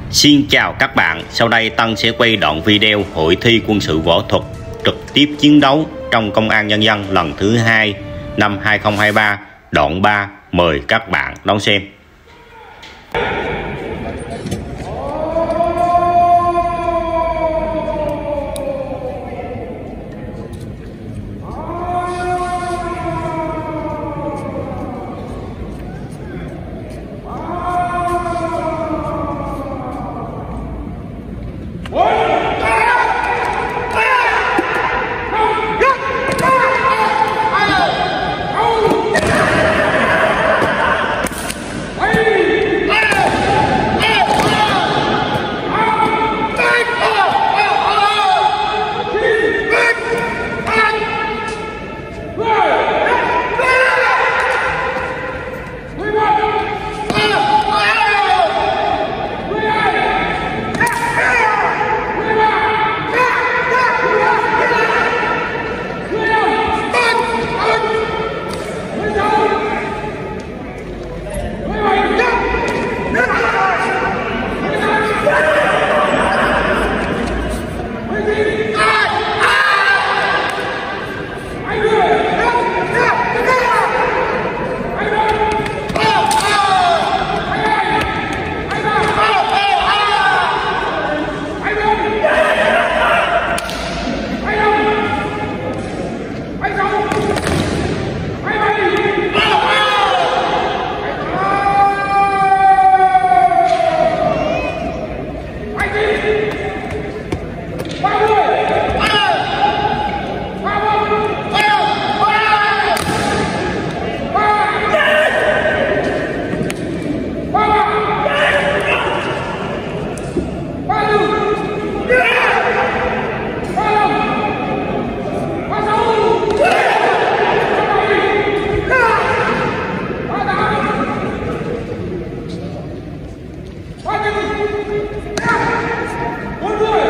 Xin chào các bạn, sau đây Tân sẽ quay đoạn video hội thi quân sự võ thuật trực tiếp chiến đấu trong Công an Nhân dân lần thứ 2 năm 2023, đoạn 3. Mời các bạn đón xem. One